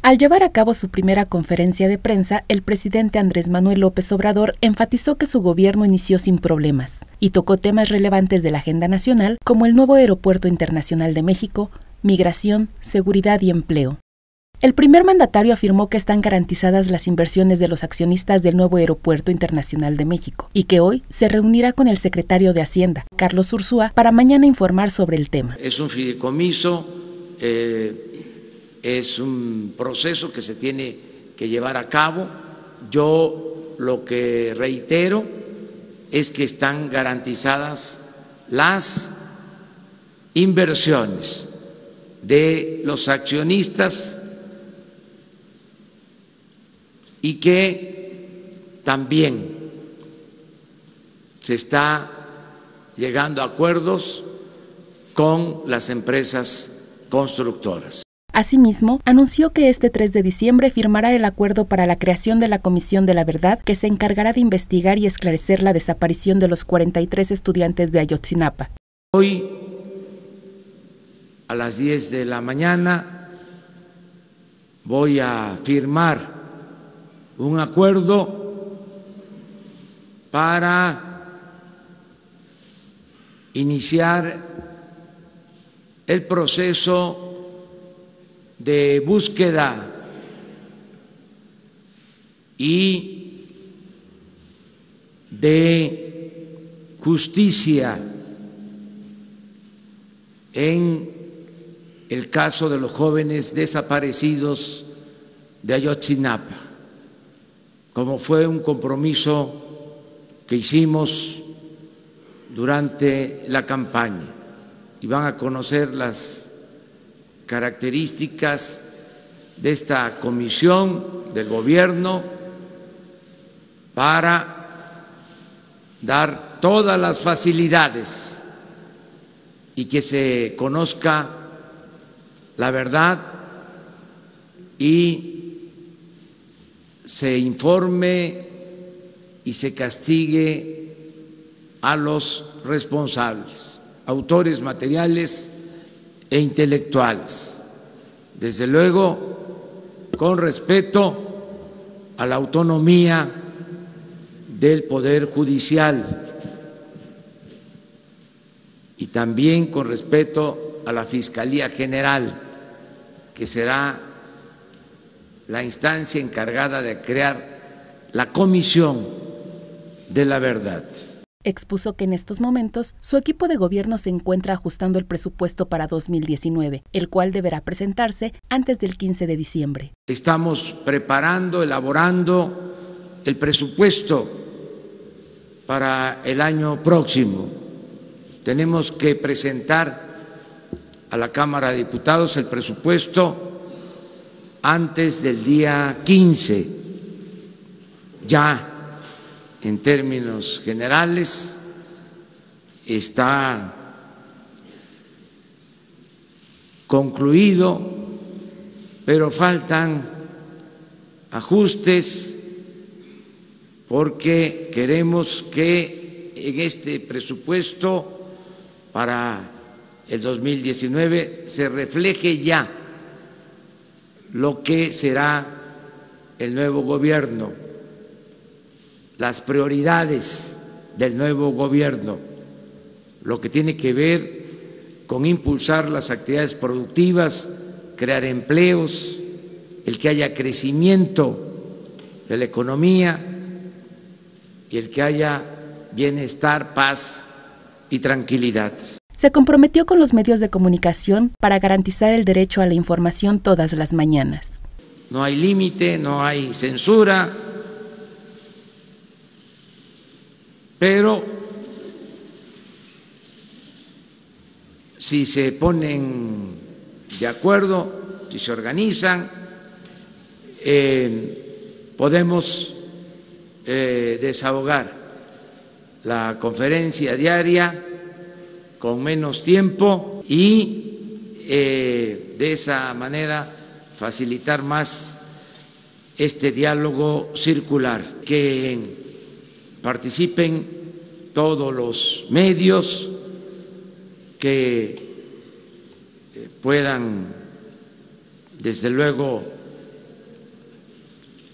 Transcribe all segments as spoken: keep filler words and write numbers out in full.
Al llevar a cabo su primera conferencia de prensa, el presidente Andrés Manuel López Obrador enfatizó que su gobierno inició sin problemas y tocó temas relevantes de la agenda nacional como el nuevo Aeropuerto Internacional de México, migración, seguridad y empleo. El primer mandatario afirmó que están garantizadas las inversiones de los accionistas del nuevo Aeropuerto Internacional de México y que hoy se reunirá con el secretario de Hacienda, Carlos Ursúa, para mañana informar sobre el tema. Es un fideicomiso, eh, es un proceso que se tiene que llevar a cabo. Yo lo que reitero es que están garantizadas las inversiones de los accionistas y que también se está llegando a acuerdos con las empresas constructoras. Asimismo, anunció que este tres de diciembre firmará el acuerdo para la creación de la Comisión de la Verdad, que se encargará de investigar y esclarecer la desaparición de los cuarenta y tres estudiantes de Ayotzinapa. Hoy, a las diez de la mañana, voy a firmar un acuerdo para iniciar el proceso de búsqueda y de justicia en el caso de los jóvenes desaparecidos de Ayotzinapa, como fue un compromiso que hicimos durante la campaña, y van a conocer las características de esta comisión del gobierno para dar todas las facilidades y que se conozca la verdad y se informe y se castigue a los responsables, autores materiales e intelectuales, desde luego con respeto a la autonomía del Poder Judicial y también con respeto a la Fiscalía General, que será la instancia encargada de crear la Comisión de la Verdad. Expuso que en estos momentos su equipo de gobierno se encuentra ajustando el presupuesto para dos mil diecinueve, el cual deberá presentarse antes del quince de diciembre. Estamos preparando, elaborando el presupuesto para el año próximo. Tenemos que presentar a la Cámara de Diputados el presupuesto antes del día quince, ya. En términos generales, está concluido, pero faltan ajustes porque queremos que en este presupuesto para el dos mil diecinueve se refleje ya lo que será el nuevo gobierno, las prioridades del nuevo gobierno, lo que tiene que ver con impulsar las actividades productivas, crear empleos, el que haya crecimiento de la economía y el que haya bienestar, paz y tranquilidad. Se comprometió con los medios de comunicación para garantizar el derecho a la información todas las mañanas. No hay límite, no hay censura, pero si se ponen de acuerdo, si se organizan, eh, podemos eh, desahogar la conferencia diaria con menos tiempo y eh, de esa manera facilitar más este diálogo circular, que participen todos los medios, que puedan, desde luego,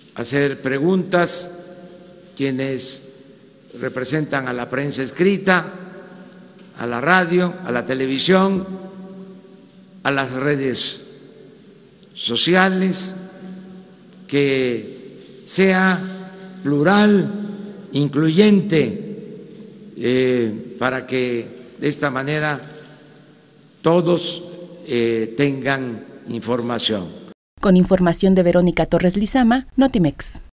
hacer preguntas quienes representan a la prensa escrita, a la radio, a la televisión, a las redes sociales, que sea plural, incluyente, eh, para que de esta manera todos eh, tengan información. Con información de Verónica Torres Lizama, Notimex.